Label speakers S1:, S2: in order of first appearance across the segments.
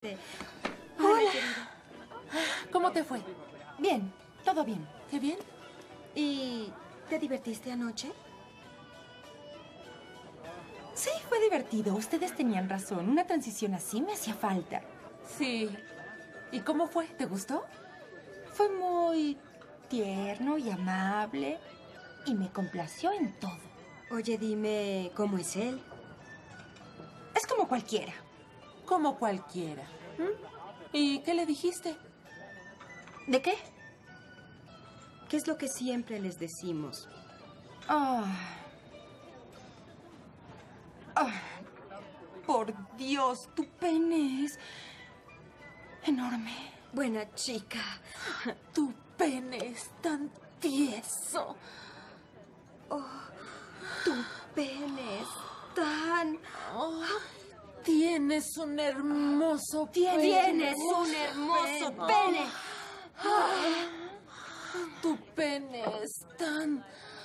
S1: Hola.
S2: ¿Cómo te fue?
S1: Bien, todo bien.
S2: ¿Qué bien?
S1: ¿Y te divertiste anoche?
S3: Sí, fue divertido. Ustedes tenían razón. Una transición así me hacía falta.
S2: Sí. ¿Y cómo fue? ¿Te gustó?
S3: Fue muy tierno y amable y me complació en todo.
S1: Oye, dime, ¿cómo es él?
S3: Es como cualquiera.
S2: Como cualquiera. ¿Y qué le dijiste?
S3: ¿De qué?
S1: ¿Qué es lo que siempre les decimos?
S3: Por Dios, tu pene es enorme.
S1: Buena chica.
S2: Tu pene es tan tieso.
S1: Tu pene es tan...
S2: Tienes un hermoso pene.
S1: Tienes un hermoso pene.
S2: Tu pene es tan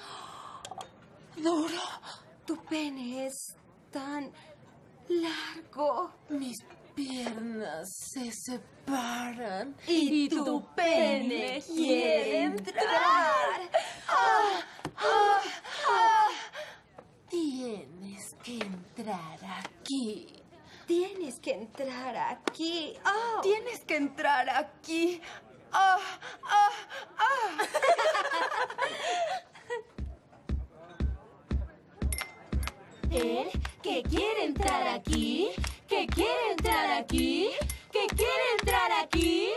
S2: duro.
S1: Tu pene es tan largo.
S2: Mis piernas se separan.
S1: Y tu pene quiere entrar.
S2: Tienes que entrar aquí.
S1: Tienes que entrar aquí.
S3: Tienes que entrar aquí.
S1: Él que quiere entrar aquí, que quiere entrar aquí, que quiere entrar aquí.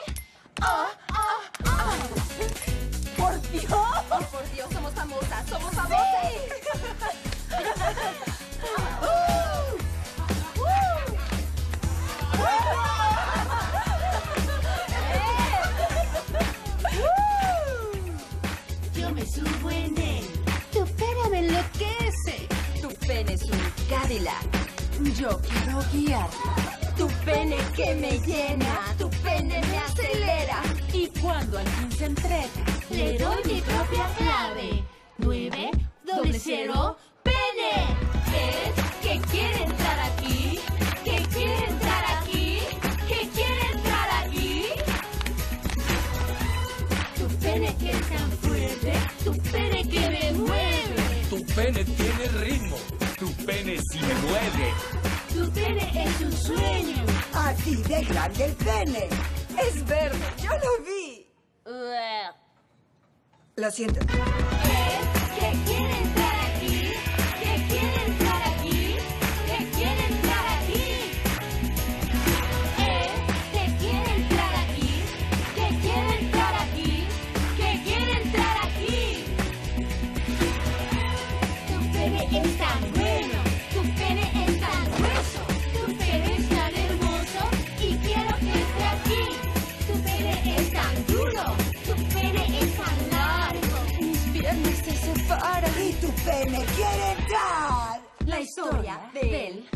S3: ¡Por Dios!
S1: Oh, por Dios, somos famosas, somos famosas.
S4: Yo me subo en él. Tu pene me enloquece.
S1: Tu pene es un Cadillac.
S2: Yo quiero guiar.
S1: Tu pene que me llena, tu pene me acelera.
S2: Y cuando al fin se entrega,
S4: Le doy mi propia clave. 900 pene.
S1: Es que quiere entrar aquí, que quiere entrar aquí, que quiere entrar aquí.
S4: Tu pene que es tan fuerte. Tu pene que me mueve.
S5: Tu pene tiene ritmo, tu pene sí me mueve.
S4: Tu pene es un sueño.
S6: Así de grande el pene. Es verde, yo lo vi. Lo siento.
S1: Que quiere entrar aquí, que quiere entrar aquí, que quiere entrar aquí. Que quiere entrar aquí, que quiere entrar aquí, que quiere entrar aquí.
S4: Tu pene es tan bueno.
S1: Tu pene es tan grueso,
S4: Tu pene es tan hermoso.
S1: y quiero que esté aquí.
S4: Tu pene es tan duro.
S1: Tu pene es tan largo.
S3: Mis piernas se separan.
S6: Y tu pene quiere entrar.
S1: La historia de él.